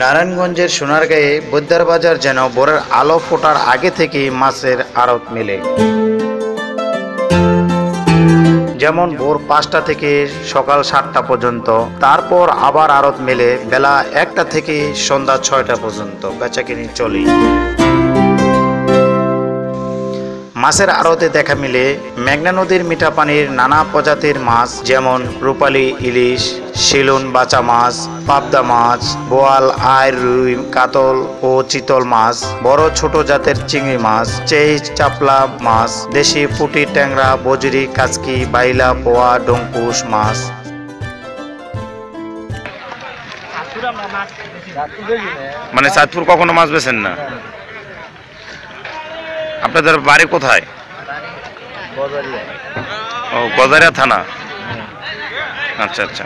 নারায়ণগঞ্জের সোনারগাঁয়ে বৈদ্যার বাজার যেন ভোরের আলো ফোটার আগে থেকেই মাছের আড়ত মেলে। যেমন ভোর 5টা থেকে সকাল 7টা পর্যন্ত, তারপর আবার আড়ত মেলে বেলা 1টা থেকে সন্ধ্যা 6টা পর্যন্ত বেচাকেনি চলে। মাছের আড়তে দেখা মিলে মেঘনা নদীর মিঠা পানির নানা প্রজাতির মাছ, যেমন রূপালী ইলিশ, শিলুন বাচা মাছ, পাবদা মাছ, বোয়াল, আইর, রুই, কাতল ও চিতল মাছ, বড় ছোট জাতের চিংড়ি মাছ, চেইচ, চাপলা মাছ, দেশি পুঁটি, ট্যাংরা, বজরি, কাচকি, বাইলা, পোয়া, ডঙ্কুশ মাছ। মানে চাঁদপুর কখনো মাছ বেছেন না? আপনাদের বাড়ি কোথায়? ও, গজারিয়া থানা। আচ্ছা আচ্ছা।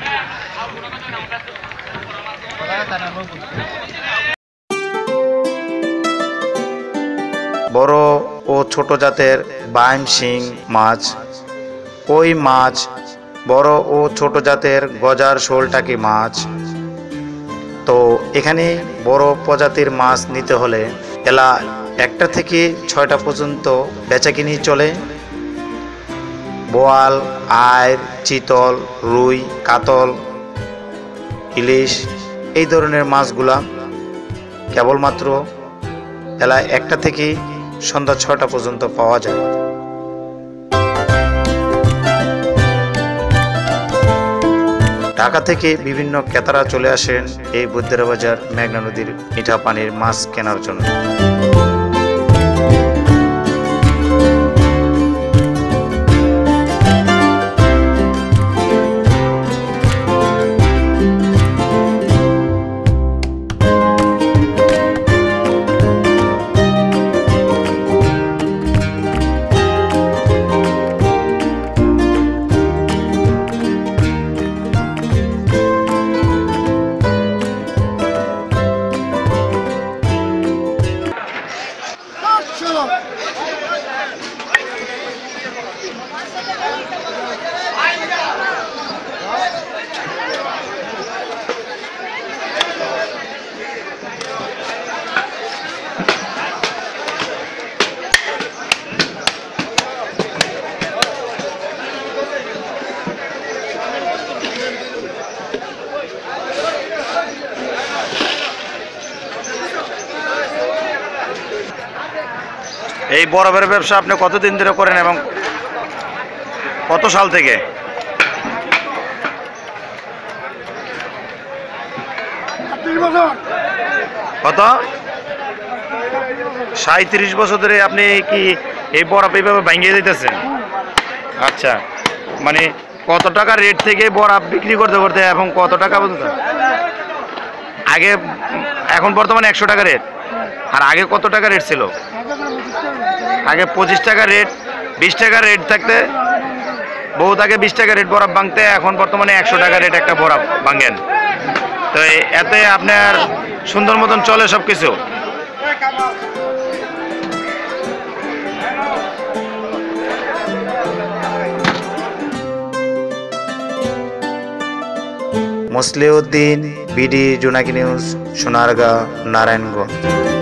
বড় ও ছোট জাতের বাইম শিং মাছ, কই মাছ, বড় ও ছোট জাতের গজার শোলটাকি মাছ। তো এখানে বড় প্রজাতির মাছ নিতে হলে বেলা 1টা থেকে 6টা পর্যন্ত বেচাকিনি চলে। বোয়াল, আইর, চিতল, রুই, কাতল, ইলিশ এই ধরনের মাছগুলা কেবলমাত্র বেলা 1টা থেকে সন্ধ্যা 6টা পর্যন্ত পাওয়া যায়। ঢাকা থেকে বিভিন্ন ক্রেতারা চলে আসেন এই বৈদ্যার বাজার মেঘনা নদীর মিঠা পানির মাছ কেনার জন্য। এই বরফের ব্যবসা আপনি কতদিন ধরে করেন এবং কত সাল থেকে? কত? 37 বছর ধরে আপনি কি এই বরফ এইভাবে ভাঙিয়ে দিতেছেন? আচ্ছা, মানে কত টাকা রেট থেকে বরফ বিক্রি করতে করতে এবং কত টাকা পর্যন্ত? আগে, এখন বর্তমানে 100 টাকা রেট, আর আগে কত টাকা রেট ছিল? আগে 25 টাকা রেট, 20 টাকা রেট থাকতে বহুত আগে 20 টাকা রেট বরফ ভাঙতে, এখন বর্তমানে 100 টাকা রেট একটা বরফ ভাঙেন। তো এতে আপনার সুন্দর মতন চলে সব কিছু। Musliuddin, BD Jonaki news, Sonargaon, Narayanganj.